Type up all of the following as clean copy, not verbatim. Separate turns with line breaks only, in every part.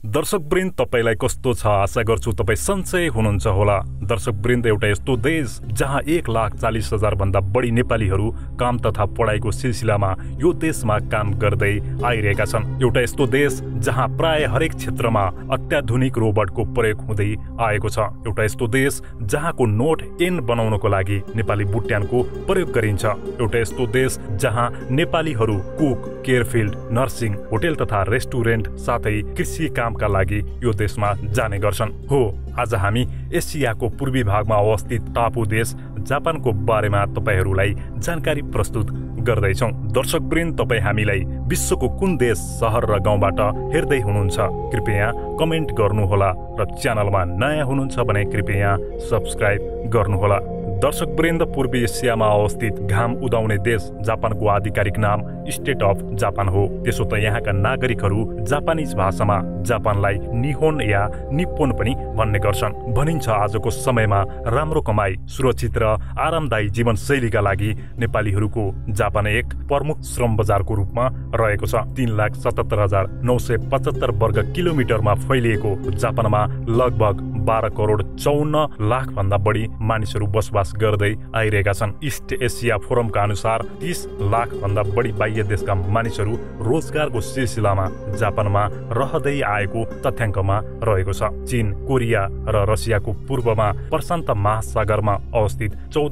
दर्शकवृन्द तपाईलाई कस्तो छ आशा गर्छु तपाई सन्चै हुनुहुन्छ होला। दर्शकवृन्द एउटा यस्तो देश जहाँ 1,40,000 भन्दा बढी नेपालीहरू काम तथा पढाइको सिलसिलामा यो देशमा काम गर्दै आइरहेका छन्। एउटा यस्तो देश जहाँ प्राय हरेक क्षेत्रमा अत्याधुनिक रोबोटको प्रयोग हुँदै आएको छ। एउटा यस्तो देश जहाँको नोट एन बनाउनको लागि नेपाली बुट्यानको प्रयोग गरिन्छ। एउटा यस्तो देश जहाँ नेपालीहरू कुक, केयरफिल्ड, नर्सिङ, होटेल तथा रेस्टुरेन्ट साथै कृषि कामका लागि यो देशमा जाने गर्छन्। हो, आज हामी एसियाको पूर्वी भागमा अवस्थित टापु देश जापानको बारेमा तपाईहरूलाई जानकारी प्रस्तुत गर्दैछौँ। दर्शकवृन्द, तपाईँ हामीलाई विश्वको कुन देश, सहर र गाउँबाट हेर्दै हुनुहुन्छ कृपया कमेन्ट गर्नुहोला र च्यानलमा नयाँ हुनुहुन्छ भने कृपया सब्स्क्राइब गर्नुहोला। दर्शकवृन्द, पूर्वी एसियामा अवस्थित घाम उदाउने देश जापानको आधिकारिक नाम स्टेट अफ जापान हो। त्यसो त यहाँका नागरिकहरू जापानिज भाषामा जापानलाई निहोन या निप्पोन पनि भन्ने गर्छन्। भनिन्छ आजको समयमा राम्रो कमाई, सुरक्षित र आरामदायी जीवनशैलीका लागि नेपालीहरूको जापान एक प्रमुख श्रम बजारको रूपमा रहेको छ। 3,77,975 वर्ग किलोमिटरमा फैलिएको जापानमा लगभग 12,54,00,000 भन्दा बढी मानिसहरू बसोबास गर्दै आइरहेका छन्। इस्ट एसिया फोरमका अनुसार 30 लाख भन्दा बढी बाह्य देशका मानिसहरू रोजगारको सिलसिलामा जापानमा रहँदै आएको तथ्याङ्कमा रहेको छ। चीन, कोरिया र रसियाको पूर्वमा प्रशान्त महासागरमा अवस्थित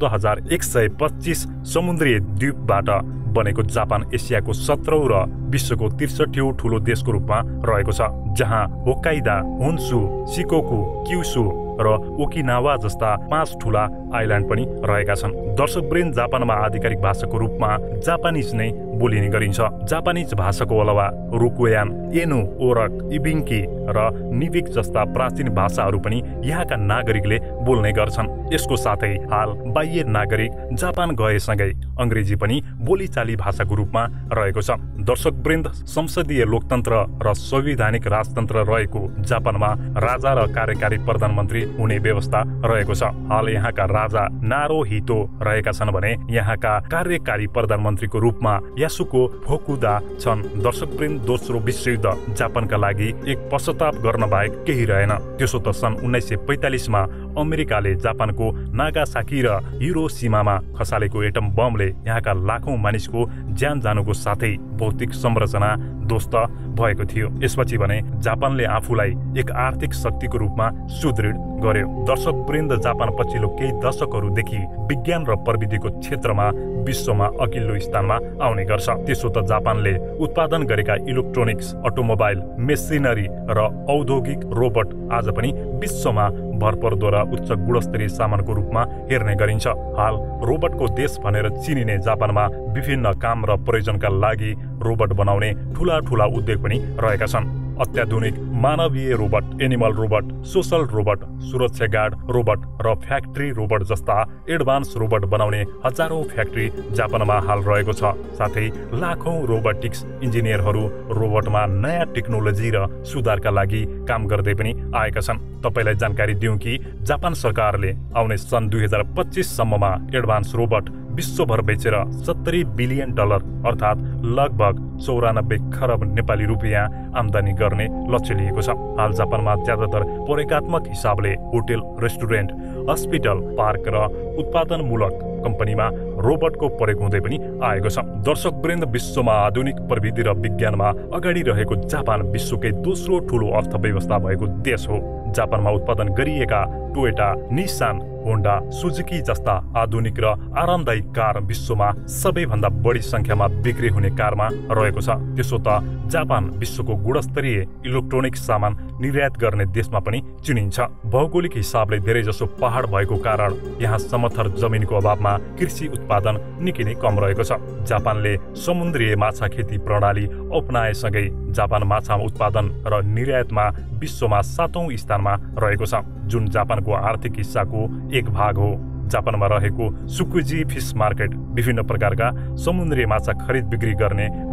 14,125 समुद्रीय द्वीपबाट बनेको जापान एसियाको 17औं र विश्वको 63औं ठूलो देशको रूपमा रहेको छ, जहाँ होक्काइडो, होन्सु, सिकोकु, क्युसु र ओकिनावा जस्ता 5 ठूला आइल्यान्ड पनि रहेका छन्। दर्शकवृन्द, जापानमा आधिकारिक भाषाको रूपमा जापानिज नै बोलिने गरिन्छ। जापानिज भाषाको अलावा रोकुयान, एनु, ओरक, इबिङ्की र निबिक जस्ता प्राचीन भाषाहरू पनि यहाँका नागरिकले बोल्ने गर्छन्। यसको साथै हाल बाह्य नागरिक जापान गएसँगै अङ्ग्रेजी पनि बोलीचाली भाषाको रूपमा रहेको छ। दर्शकवृन्द, संसदीय लोकतन्त्र र संवैधानिक राजतन्त्र रहेको जापानमा राजा र कार्यकारी प्रधानमन्त्री हुने व्यवस्था रहेको छ। हाल यहाँका राजा नारुहितो रहेका छन् भने यहाँका कार्यकारी प्रधानमन्त्रीको रूपमा यासुको फुकुदा छन्। दर्शकवृन्द, दोस्रो विश्वयुद्ध जापानका लागि एक पश्चाताप गर्न बाहेक केही रहेन। त्यसो त सन् 1945 अमेरिकाले जापानको नागासाकी र हिरोसिमामा खसालेको एटम बमले यहाँका लाखौं मानिसको ज्यान जानुको साथै भौतिक संरचना ध्वस्त भएको थियो। यसपछि भने जापानले आफूलाई एक आर्थिक शक्तिको रूपमा सुदृढ गर्यो। दर्शकवृन्द, जापान पछिल्लो केही दशकहरूदेखि विज्ञान र प्रविधिको क्षेत्रमा विश्वमा अघिल्लो स्थानमा आउने गर्छ। त्यसो त जापानले उत्पादन गरेका इलेक्ट्रोनिक्स, अटोमोबाइल, मेसिनरी र औद्योगिक रोबोट आज पनि विश्वमा भरपर्दो र उच्च गुणस्तरीय सामानको रूपमा हेर्ने गरिन्छ। हाल रोबोटको देश भनेर चिनिने जापानमा विभिन्न काम र प्रयोजनका लागि रोबोट बनाउने ठूला उद्योग पनि रहेका छन्। अत्याधुनिक मानवीय robot, animal robot, social robot, सुरक्षा गार्ड रोबोट र फ्याक्ट्री रोबोट जस्ता एडभान्स रोबोट बनाउने हजारौं फ्याक्ट्री जापानमा हाल रहेको छ। साथै लाखौं रोबोटिक्स इन्जिनियरहरू रोबोटमा नयाँ टेक्नोलोजी र सुधारका लागि काम गर्दै पनि आएका छन्। तपाईलाई जानकारी दिउँ कि जापान सरकारले आउने सन् 2025 सम्ममा एडभान्स रोबोट विश्वभर बेचेर $70 बिलियन अर्थात् लगभग 94 खरब नेपाली रुपियाँ आमदानी गर्ने लक्ष्य लिएको छ। हाल जापानमा ज्यादातर प्रयोगात्मक हिसाबले होटेल, रेस्टुरेन्ट, हस्पिटल, पार्क र उत्पादनमूलक कम्पनीमा रोबोटको प्रयोग हुँदै पनि आएको छ। दर्शकवृन्द, विश्वमा आधुनिक प्रविधि र विज्ञानमा अगाडि रहेको जापान विश्वकै दोस्रो ठूलो अर्थव्यवस्था भएको देश हो। जापानमा उत्पादन गरिएका टोयोटा, निसान, होन्डा, सुजुकी जस्ता आधुनिक र आरामदायी कार विश्वमा सबैभन्दा बढी संख्यामा बिक्री हुने कारमा रहेको छ। त्यसो त जापान विश्वको गुणस्तरीय इलेक्ट्रोनिक सामान निर्यात गर्ने देशमा पनि चिनिन्छ। भौगोलिक हिसाबले धेरैजसो पहाड भएको कारण यहाँ समथर जमिनको अभावमा कृषि उत्पादन निकै नै कम रहेको छ। जापानले समुद्रीय माछा खेती प्रणाली अपनाएसँगै जापान माछा उत्पादन र निर्यातमा विश्वमा 7औं स्थानमा रहेको छ, जुन जापानको आर्थिक हिस्साको एक भाग हो। जापानमा रहेको सुकुजी फिस मार्केट विभिन्न प्रकारका समुद्री माछा खरिद बिक्री गर्ने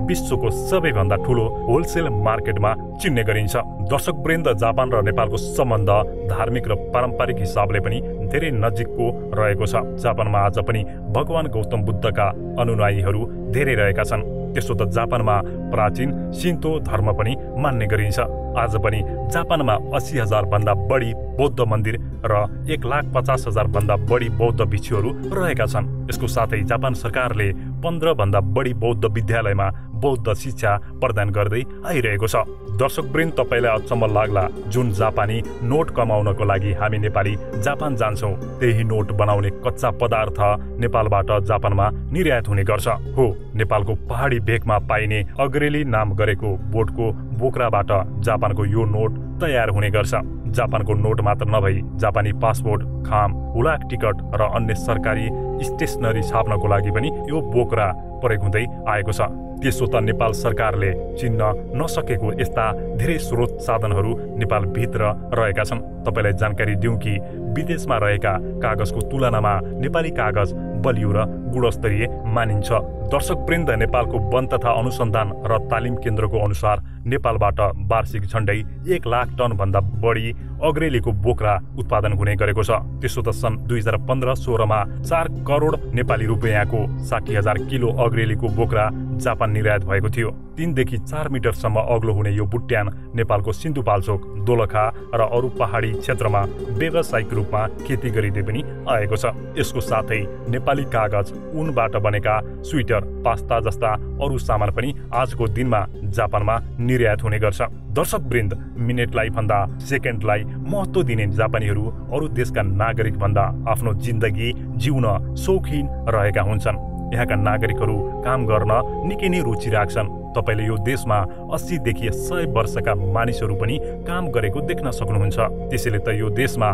विश्वको सबैभन्दा ठूलो होलसेल मार्केटमा चिन्ने गरिन्छ। दर्शकवृन्द, जापान र नेपालको सम्बन्ध धार्मिक र पारम्परिक हिसाबले पनि धेरै नजिकको रहेको छ। जापानमा आज पनि भगवान गौतम बुद्धका अनुयायीहरू धेरै रहेका छन्। त्यसो त जापानमा प्राचीन शिन्तो धर्म पनि मान्ने गरिन्छ। आज पनि जापानमा 80,000 भन्दा बढी बौद्ध मन्दिर र 1,50,000 भन्दा बढी बौद्ध भिक्षुहरू रहेका छन्। यसको साथै जापान सरकारले 15 भन्दा बढी बौद्ध विद्यालयमा बौद्ध शिक्षा प्रदान गर्दै आइरहेको छ। दर्शकवृन्द, तपाईलाई अचम्म लाग्ला, जुन जापानी नोट कमाउनको लागि हामी नेपाली जापान जान्छौँ, त्यही नोट बनाउने कच्चा पदार्थ नेपालबाट जापानमा निर्यात हुने गर्छ। हो, नेपालको पहाडी भेगमा पाइने अग्रेली नाम गरेको बोटको बोक्राबाट जापानको यो नोट तयार हुने गर्छ। जापानको नोट मात्र नभई जापानी पासपोर्ट, खाम, हुलाक टिकट र अन्य सरकारी स्टेसनरी छाप्नको लागि पनि यो बोक्रा प्रयोग हुँदै आएको छ। त्यसो त नेपाल सरकारले चिन्न नसकेको यस्ता धेरै स्रोत साधनहरू नेपालभित्र रहेका छन्। तपाईलाई जानकारी दिउँ कि विदेशमा रहेका कागजको तुलनामा नेपाली कागज बलियो र गुणस्तरीय मानिन्छ। दर्शकवृन्द, नेपालको वन तथा अनुसन्धान र तालिम केन्द्रको अनुसार नेपालबाट वार्षिक झण्डै 1 लाख टन भन्दा बढी अग्रेलीको बोक्रा उत्पादन हुने गरेको छ। त्यसो त सन् 2015-16मा 4 करोड नेपाली रुपियाँको 60,000 किलो अग्रेलीको बोक्रा जापान निर्यात भएको थियो। 3 देखि 4 मिटरसम्म अग्लो हुने यो बुट्यान नेपालको सिन्धुपाल्चोक, दोलखा र अरू पहाडी क्षेत्रमा व्यावसायिक रूपमा खेती गरिँदै पनि आएको छ। यसको साथै नेपाली कागज, ऊनबाट बनेका स्वेटर, पास्ता जस्ता अरू सामान पनि आजको दिनमा जापानमा निर्यात हुने गर्छ। दर्शकवृन्द, मिनेटलाई भन्दा सेकेन्डलाई महत्त्व दिने जापानीहरू अरू देशका नागरिक भन्दा आफ्नो जिन्दगी जिउन शौखिन रहेका हुन्छन्। यहाँका नागरिकहरू काम गर्न निकै नै रुचि राख्छन्। तपाईले यो देशमा 80 देखि 100 वर्षका मानिसहरू पनि काम गरेको देख्न सक्नुहुन्छ। त्यसैले त यो देशमा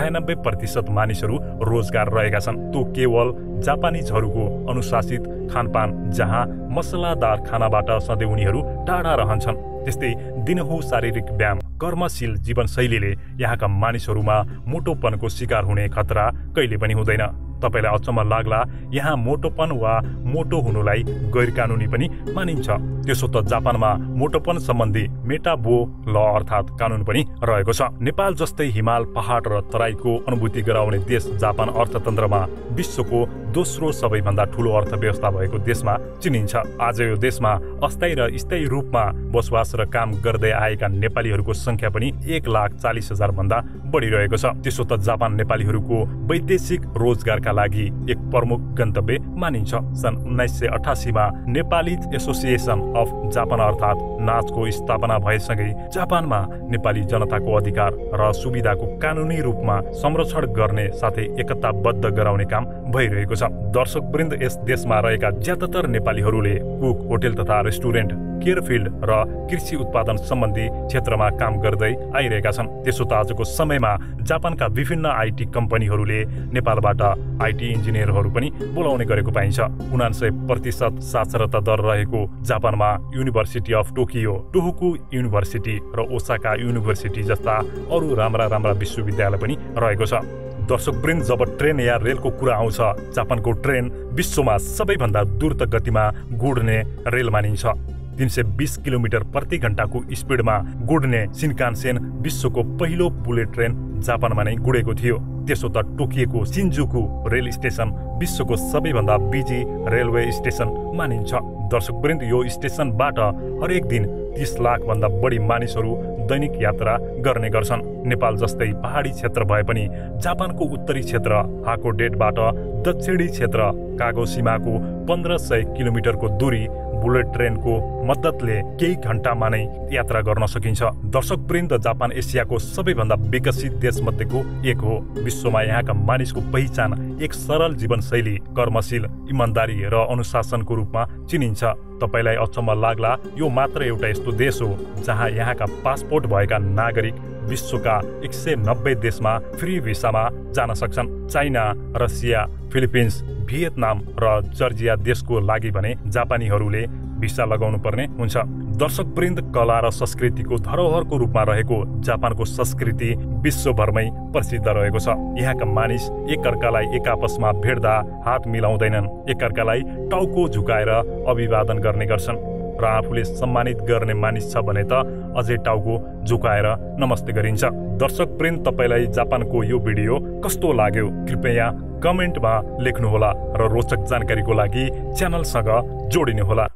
96% मानिसहरू रोजगार रहेका छन्। त्यो केवल जापानिजहरूको अनुशासित खानपान, जहाँ मसलादार खानाबाट सधैँ उनीहरू टाढा रहन्छन्। त्यस्तै दिनहुँ शारीरिक व्यायाम, कर्मशील जीवनशैलीले यहाँका मानिसहरूमा मोटोपनको शिकार हुने खतरा कहिले पनि हुँदैन। तपाईलाई अचम्म लाग्ला, यहाँ मोटोपन वा मोटो हुनुलाई गैरकानुनी पनि मानिन्छ। त्यसो त जापानमा मोटोपन सम्बन्धी मेटाबो ल अर्थात् कानुन पनि रहेको छ। नेपाल जस्तै हिमाल, पहाड र तराईको अनुभूति गराउने देश जापान अर्थतन्त्रमा विश्वको दोस्रो सबैभन्दा ठूलो अर्थव्यवस्था भएको देशमा चिनिन्छ। आज यो देशमा अस्थायी र स्थायी रूपमा बसोबास र काम गर्दै आएका नेपालीहरूको संख्या पनि 1,40,000 भन्दा बढिरहेको छ। त्यसो त जापान नेपालीहरूको वैदेशिक रोजगारका लागि एक प्रमुख गन्तव्य मानिन्छ। सन् 1988 मा नेपाली एसोसिएसन अफ जापान अर्थात् नाचको स्थापना भएसँगै जापानमा नेपाली जनताको अधिकार र सुविधाको कानुनी रूपमा संरक्षण गर्ने साथै एकताबद्ध गराउने काम भइरहेको छ। दर्शकवृन्द, यस देशमा रहेका ज्यादातर नेपालीहरूले कुक, होटेल तथा रेस्टुरेन्ट, केयरफिल्ड र कृषि उत्पादन सम्बन्धी क्षेत्रमा काम गर्दै आइरहेका छन्। त्यसो त आजको समयमा जापानका विभिन्न आइटी कम्पनीहरूले नेपालबाट आइटी इन्जिनियरहरू पनि बोलाउने गरेको पाइन्छ। 99% साक्षरता दर रहेको जापानमा university of Tokyo, Tohoku university र ओसाका युनिभर्सिटी जस्ता अरू राम्रा विश्वविद्यालय पनि रहेको छ। दर्शकवृन्द, जब ट्रेन या रेलको कुरा आउँछ, जापानको ट्रेन विश्वमा सबैभन्दा द्रुत गतिमा गुड्ने रेल मानिन्छ। 320 किलोमिटर प्रति घण्टाको स्पिडमा गुड्ने सिन्कानसेन विश्वको पहिलो बुलेट ट्रेन जापानमा नै गुडेको थियो। त्यसो त टोकियोको सिन्जुकु रेल स्टेसन विश्वको सबैभन्दा बिजी रेलवे स्टेसन मानिन्छ। दर्शकवृन्द, यो स्टेसनबाट हरेक दिन 30 लाख भन्दा बढी मानिसहरू दैनिक यात्रा गर्ने गर्छन्। नेपाल जस्तै पहाडी क्षेत्र भए पनि जापानको उत्तरी क्षेत्र हाकोडेटबाट दक्षिणी क्षेत्र कागोसिमाको 1500 किलोमिटरको दूरी बुलेट ट्रेनको मद्दतले केही घण्टामा नै यात्रा गर्न सकिन्छ। दर्शकवृन्द, जापान एसियाको सबैभन्दा विकसित देशमध्येको एक हो। विश्वमा यहाँका मानिसको पहिचान एक सरल जीवनशैली, कर्मशील, इमानदारी र अनुशासनको रूपमा चिनिन्छ। तपाईलाई अचम्म लाग्ला, यो मात्र एउटा यस्तो देश हो जहाँ यहाँका पासपोर्ट भएका नागरिक विश्वका 190 देशमा फ्री भिसामा जान सक्छन्। चाइना, रसिया, फिलिपिन्स, भियतनाम र जर्जिया देशको लागि भने जापानीहरूले भिसा लगाउनु पर्ने हुन्छ। दर्शकवृन्द, कला र संस्कृतिको धरोहरको रूपमा रहेको जापानको संस्कृति विश्वभरमै प्रसिद्ध रहेको छ। यहाँका मानिस एकअर्कालाई आपसमा भेट्दा हात मिलाउँदैनन्, एकअर्कालाई टाउको झुकाएर अभिवादन गर्ने गर्छन्। र आफूले सम्मानित गर्ने मानिस छ भने त अझै टाउको झुकाएर नमस्ते गरिन्छ। दर्शक प्रेम, तपाईलाई जापानको यो भिडियो कस्तो लाग्यो कृपया कमेन्टमा लेख्नुहोला र रोचक जानकारीको लागि च्यानलसँग जोडिनुहोला।